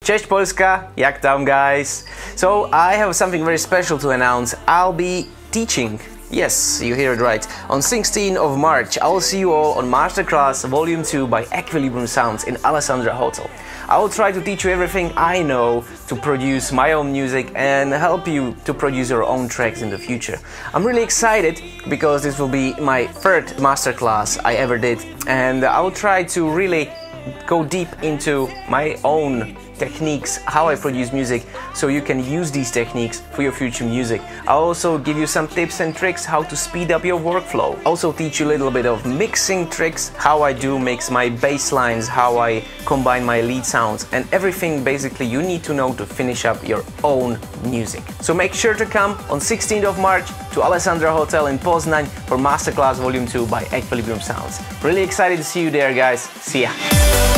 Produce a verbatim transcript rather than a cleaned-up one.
Cześć Polska, jak tam guys? So I have something very special to announce. I'll be teaching, yes, you hear it right, on sixteenth of March. I will see you all on Masterclass Volume two by Equilibrium Sounds in Alessandra Hotel. I will try to teach you everything I know to produce my own music and help you to produce your own tracks in the future. I'm really excited because this will be my third masterclass I ever did, and I will try to really go deep into my own techniques, how I produce music, so you can use these techniques for your future music. I'll also give you some tips and tricks how to speed up your workflow. Also teach you a little bit of mixing tricks, how I do mix my bass lines, how I combine my lead sounds, and everything basically you need to know to finish up your own music. So make sure to come on sixteenth of March to Alessandra Hotel in Poznań for Masterclass Volume two by Equilibrium Sounds. Really excited to see you there, guys. See ya!